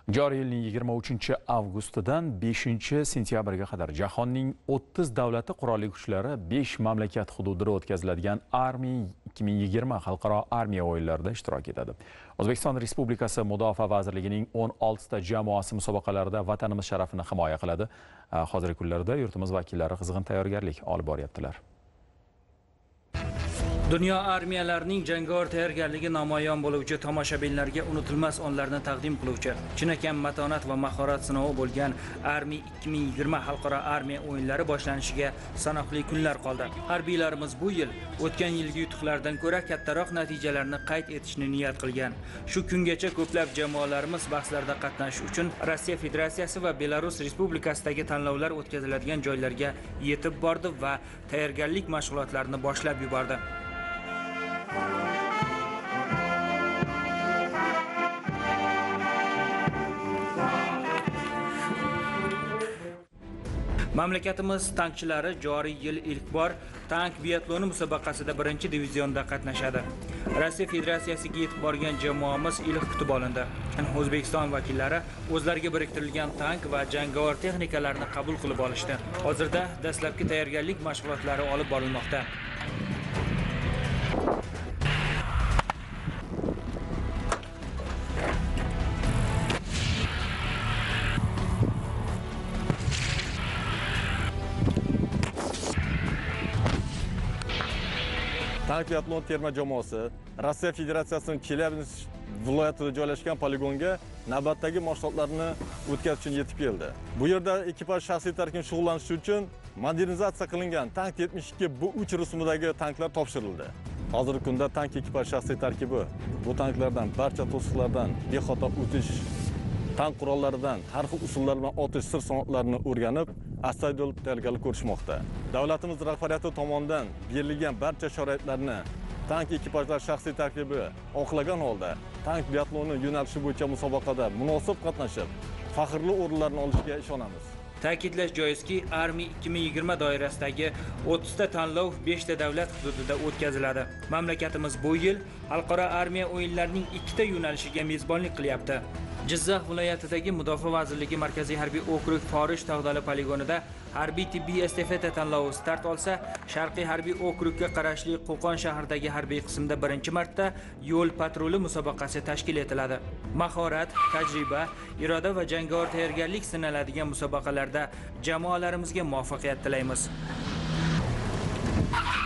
Joriy yilning 23-avgustidan 5-sentyabrga qadar jahonning 30 davlati qurolli kuchlari 5 mamlakat hududida o'tkaziladigan Army 2020 xalqaro armiya o'yinlarida ishtirok etadi. O'zbekiston Respublikasi Mudofaa vazirligining 16 ta jamoasi musobaqalarida vatanimiz sharafini himoya qiladi. Hozirgi kunlarda yurtimiz vakillari qizg'in tayyorgarlik olib boryaptilar. Dunyo armiyalarining jangovar tayyorgarligi namoyon bo'luvchi tomoshabinlarga unutilmas onlarni taqdim qiluvchi, chinakam matonat va mahorat sinovi bo'lgan Army 2020 xalqaro armiya o'yinlari boshlanishiga sanoqli kunlar qoldi. Harbiylarimiz bu yil o'tgan yilgi yutuqlardan ko'ra kattaroq natijalarni qayd etishni niyat qilgan. Shu kungacha ko'plab jamoalarimiz bahslarda qatnashish uchun Rossiya Federatsiyasi va Belarus Respublikasidagi tanlovlar o'tkaziladigan joylarga yetib bordi va tayyorgarlik mashg'ulotlarini boshlab yubordi. Mamlakatimiz tankchilari joriy yil ilk bor tank biatloni musobaqasida 1-divizionda qatnashadi. Rossiya Federatsiyasiga yetib borgan jamoamiz iliq kutib olindi. O'zbekiston vakillari o'zlariga biriktirilgan tank va jangovar texnikalarni qabul qilib olishdi. Hozirda dastlabki tayyorgarlik mashg'ulotlari olib borilmoqda. Tank biatlon terma jamoasi Rossiya Federatsiyasining Chelyabinsk viloyatida joylashgan poligonga navbatdagi mashg'ulotlarni o'tkazish uchun yetib keldi. Bu yerda ekipaj shaxsiy tarkibini shug'ullanish uchun modernizatsiya qilingan tank 72 bu 3 rusumidagi tanklar topshirildi. Hozirgi kunda tank ekipaj shaxsiy tarkibi bu tanklardan barcha to'siqlardan bexato o'tish, tank qurollaridan har xil usullar bilan otish sir san'atlarini o'rganib, astoydil tayyorgarlik ko'rishmoqda. Davlatimiz rahbariyati tomonidan berilgan barcha sharoitlarni tank ekipajlar shaxsiy tarkibi oqlagan holda tank biatloni yo'nalishi bo'yicha musobaqada munosib qatnashib, faxrli o'rinlarni olishiga ishonamiz. Ta'kidlash joizki, Army 2020 doirasidagi 30 ta tanlov 5 ta davlat hududida o'tkaziladi. Mamlakatimiz bu yil xalqaro armiya o'yinlarining 2 ta yo'nalishiga mezbonlik qilyapti. Jizzax viloyatidagi Mudofaa vazirligi Markaziy harbiy okrug Forish tog'dali poligonida harbiy tibbiy estafeta tanlovi start olsa, Sharqiy harbiy okrugga qarashli Qo'qon shahridagi harbiy qismda birinchi marta yo'l patruli musobaqasi tashkil etiladi. Mahorat, tajriba, iroda va jangovar tayyorgarlik sinaladigan musobaqalarda jamoalarimizga muvaffaqiyat tilaymiz.